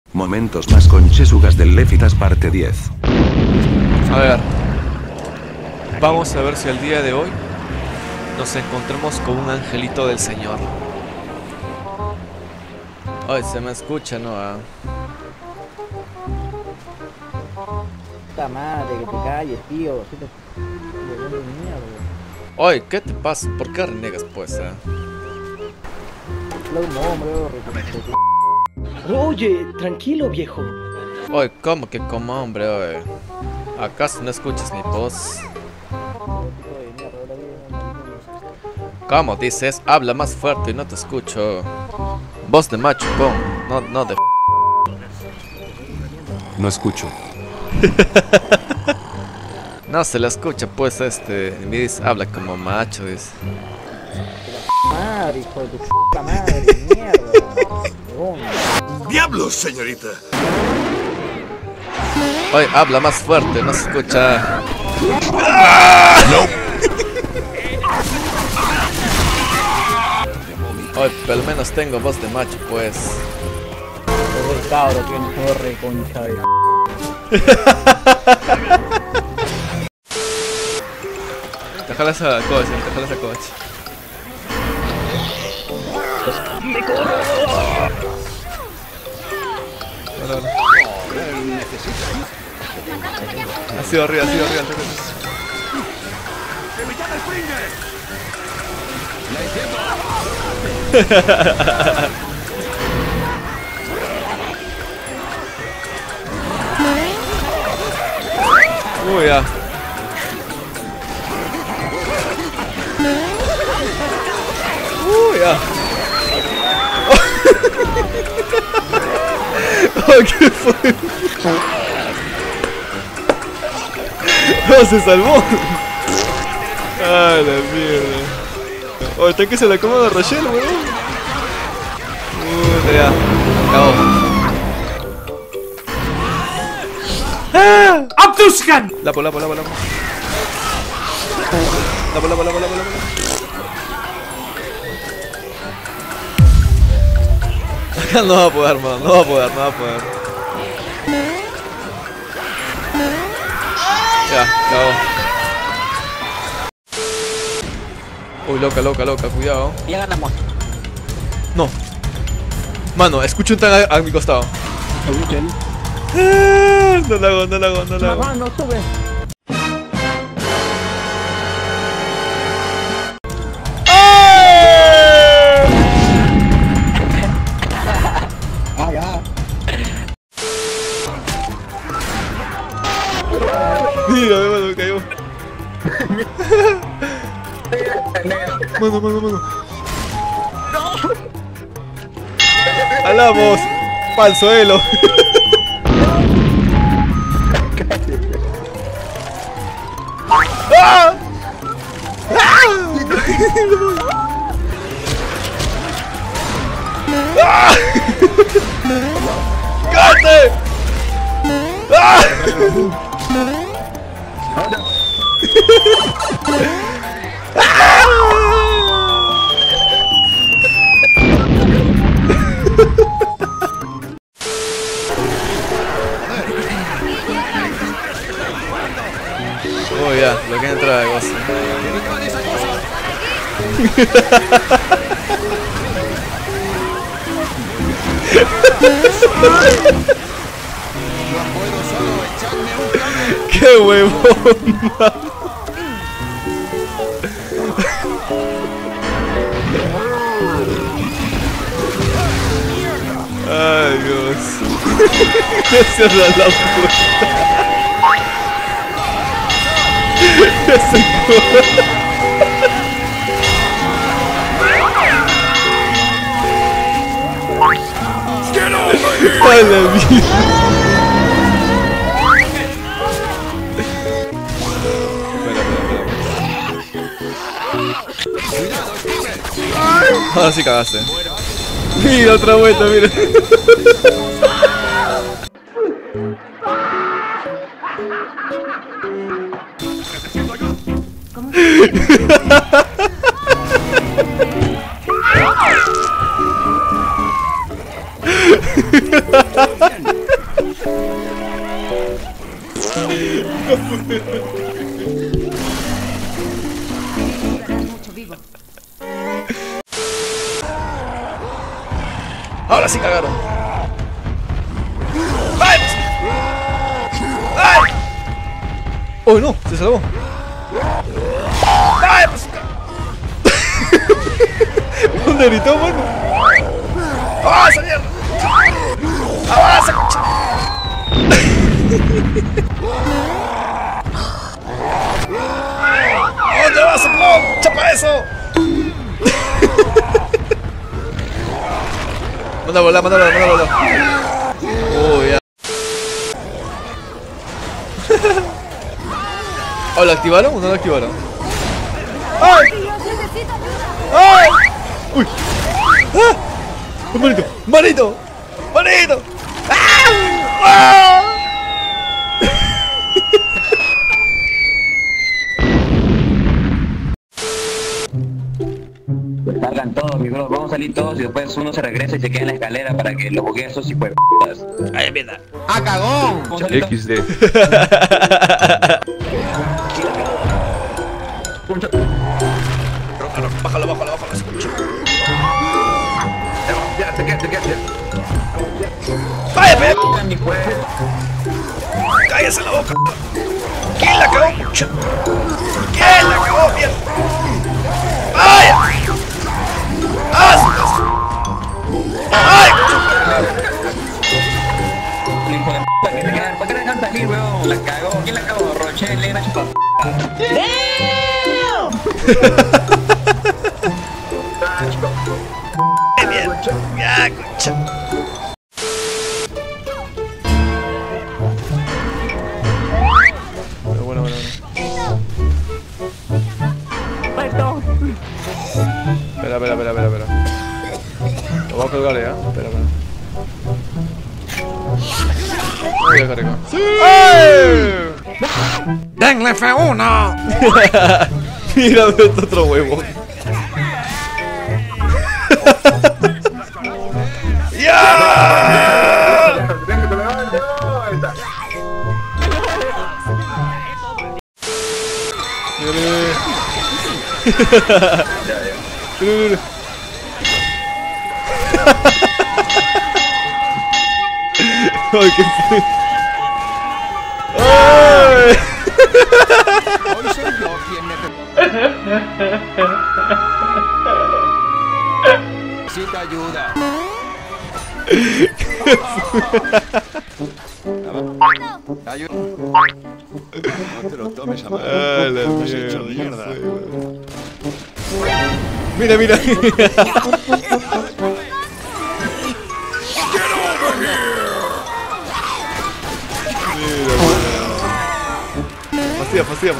Momentos más conchesugas del Lefitas parte 10. A ver. Vamos a ver si el día de hoy nos encontramos con un angelito del Señor. Ay, se me escucha, ¿no? Puta madre, que te calles, tío. Oye, ¿qué te pasa? ¿Por qué renegas, pues? Oye, tranquilo, viejo. Oye, ¿cómo que como hombre, oye? ¿Acaso no escuchas mi voz? ¿Cómo dices? Habla más fuerte y no te escucho. Voz de macho, pon. No de... No escucho. No se la escucha, pues me dice, habla como macho, dice. Madre, hijo de tu puta madre, mierda. ¡Diablos, señorita! Oye, habla más fuerte, no se escucha. No. Oye, pero al menos tengo voz de macho, pues. El cabro tiene torre, concha de... Te jalas a coche, te jalas a coche. ¡Me corro! No. Ha sido arriba, ¡Que me llama el Uy, ya. Ya. Oh, ¿qué fue? No, se salvó. Ah, la mierda. Oh, está que se la coma de Rachel, weón. Ya. Acabó. ¡Ah! ¡Abduskan! Lapo. Lapo. No va a poder, man. No va a poder. Ya, acabó. Uy, loca, cuidado. Ya ganamos. No. Mano, escucho un tan a mi costado. No lo hago. Mamá, no sube. Mira, me cayó. Mano. Alamos. Pa'l suelo. ¡Ah! ¡Ah! ¡Cállate! ¡Ah! Oh, ya, lo que entra de gozo. ¡Qué huevón! Ay, Dios. Cierra la puerta. ¡A la mierda! Ahora sí cagaste. Mira, otra vuelta, mira. ¿Cómo? Ahora sí cagaron. ¡Ay! ¡Ay! ¡Oh no! Se salvó. ¡Ay! ¿Dónde gritó, mano? ¡Ah, esa mierda! ¡Avanza, concha! ¿Dónde vas, Plom? ¡Chapa eso! Manda a volar, manda a volar, manda a volar. Oh, ya. ¿O lo activaron o no lo activaron? ¡Ay! ¡Ay! ¡Uy! ¡Ah! ¡Manito! ¡Manito! ¡Manito! ¡Ah! ¡Ah! Salgan todos, mi bro, vamos a salir todos y después uno se regresa y se queda en la escalera para que los buguee esos y pues ¡Ay, mierda! ¡Ah, cagón! XD. Bájalo, bájalo, bájalo. Ya, te quedas. ¡Váyame! Mi juez. ¡Cállese la boca! ¿Quién la cagó? ¿Quién la cagó, mierda? ¡Ay! ¡Ah! ¡Ay! Hijo de p***, que te quedan. ¿Por qué no dejan salir, weón? La cagó. ¿Quién la cagó? Rochelle, Elena, chupa. ¡Ya, concha! Bueno. Espera. Lo voy a colgar ya. Espera. Voy a cargar. ¡Sí! ¡Denle F1! Mira, este otro huevo. ¡Ya! Mira. Ay, qué feo. Ay. Hoy soy yo quien necesita ayuda. Ayuda. No te lo tomes a mal. Ah, la Estás hecho mierda. mierda. Mira. Pasiva.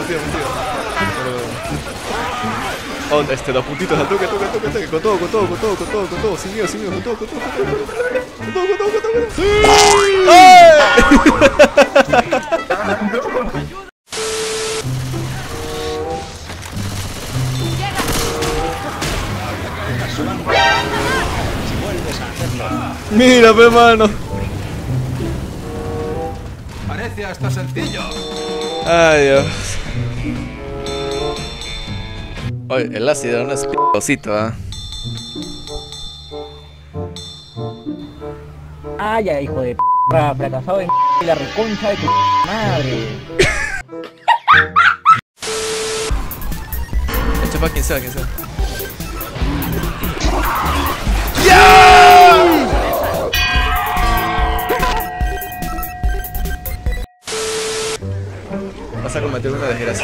Oh, los puntitos al toque. Con todo. Sin miedo, con todo. ¡Sí! ¡Ay! Mira, pe mano. Parece hasta sencillo. Ay, Dios. Oye, el ácido era un espicosito, ¿ah? Ay, ya, hijo de p***, fracasado de la reconcha de tu madre. Echa pa' quien sea. Vas a cometer una desgracia.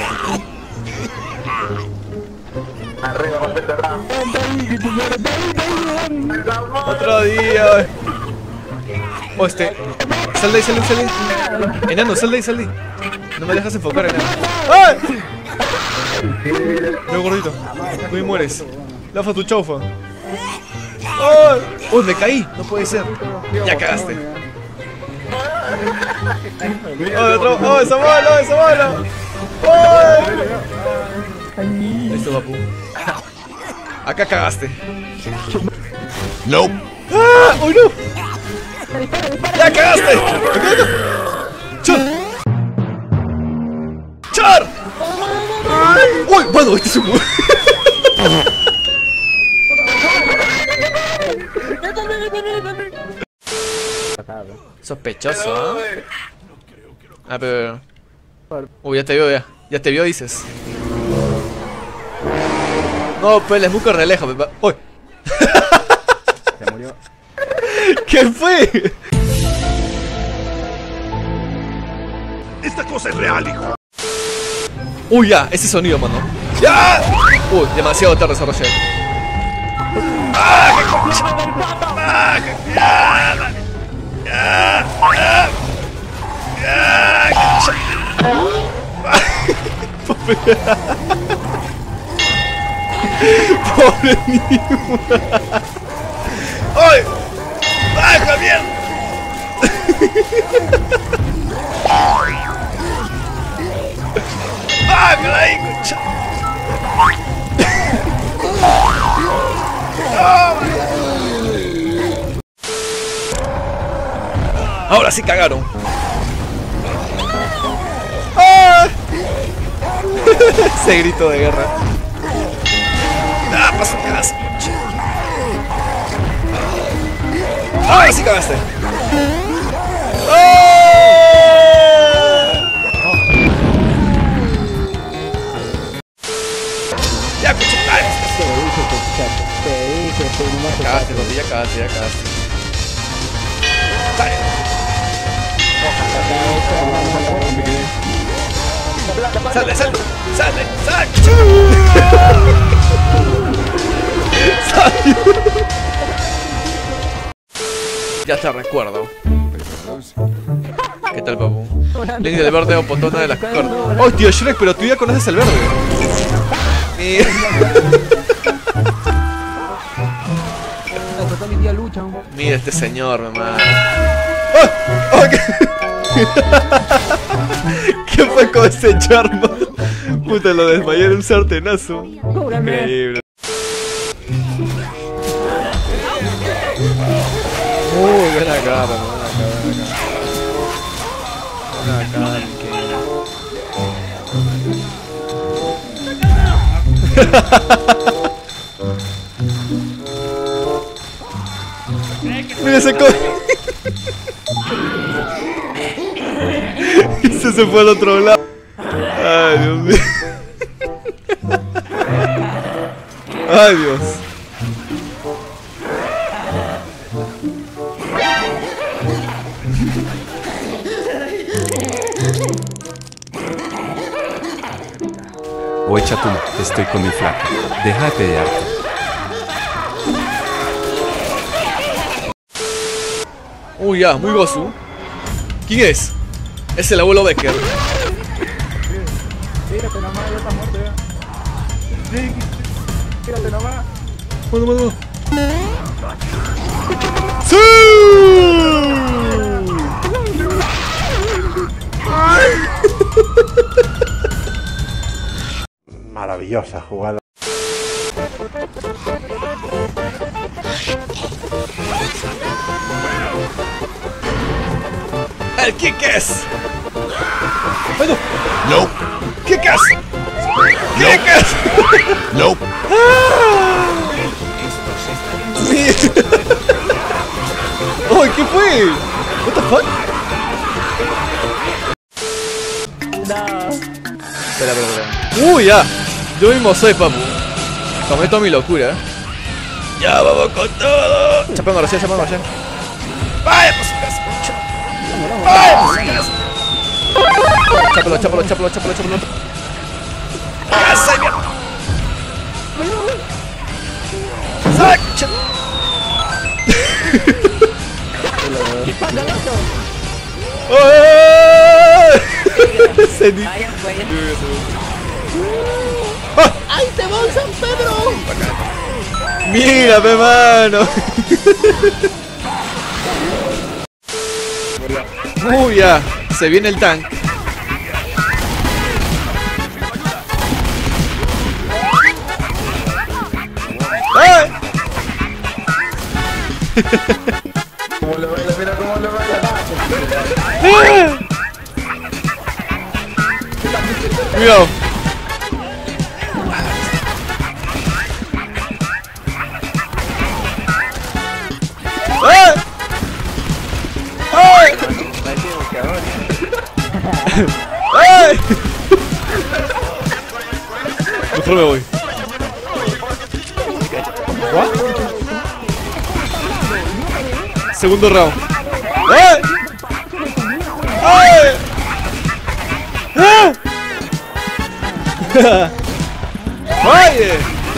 Otro día. Oh, Sal de ahí. Enano, sal de ahí. No me dejas enfocar, enano. ¡Ay! No, gordito. Tú mueres. Lafa tu chaufa. ¡Ay! ¡Oh, me caí! No puede ser. Ya cagaste. ¡Oh, esa bola! ¡Ay! Listo, papu. Acá cagaste. Nope. ¡Ah! ¡Oh, no! ¡Ya cagaste! ¡Chut! Mano, este es un... Sospechoso, ¿eh? Ah, pero... Uy, ya te vio, ya. Ya te vio, dices. No, pues el Smuco relaja, pepa. ¡Uy! Se murió. ¿Qué fue? Esta cosa es real, hijo. Uy, ya, ese sonido, mano. ¡Ya! Uy, demasiado tarde esa Rochelle. Pobre niño. ¡Ay! ¡Baja, mierda! ¡Bájala ahí, concha! Ahora sí cagaron. ¡Ah! Ese grito de guerra. ¡Ah, pasa casa! ¡Ahora sí cagaste! ¡Ya, concha! Te dije, no Cagaste, papi, ya cagaste, ya cagaste. ¡Sale, sale! ¡Sale, sale! Ya te recuerdo. ¿Qué tal, papu? Link del verde o potona de las cartas. ¡Oh, tío Shrek! Pero tú ya conoces el verde. mi tía lucha. Mira este señor, mamá. ¡Oh! ¡Oh! ¿Qué fue con ese charma? Puta, lo desmayé en un sartenazo. Increíble. Ven acá, ven acá. Mira ese se fue al otro lado. Ay, Dios mío. Ay, Dios. Oye, chatum, estoy con mi flaca. Déjate de arte. Uy, ya, muy gozu. ¿Quién es? Es el abuelo Becker. Tírate nomás, ya está muerto ya. Tírate nomás. Bueno. ¡Sí! Maravillosa jugada. ¡El Kick-Ass! ¡Ay, no! Nope. ¡Kick-Ass! ¡Kick-Ass! Nope. ¡Ay, qué fue! ¿What the fuck? Espera. ¡Uy, ya! Yo mismo soy, papu. Cometo mi locura. Ya vamos con todo. Chapando recién. Vaya por su casa. Vaya por su casa. Chápalo. Casa y mierda. Saca. ¡Ay, te va San Pedro! Mira, pe mano. Uy, ya. Se viene el tank. ¡Ay! Cómo le baila, mira cómo le baila. Cuidado. boxeador. ¡Ay! Mejor me voy. ¿What? Segundo round. ¡Ay! ¡Ay! ¡Ah! ¡Ay!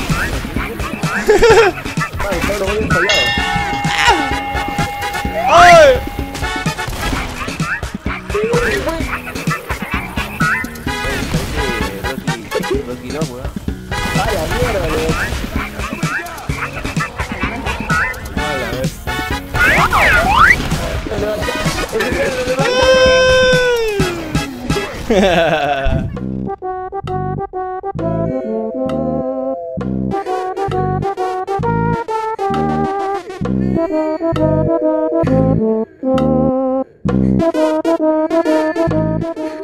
¡Ay! Rocky no, weón. ¡Ay, la mierda, weón! Ah.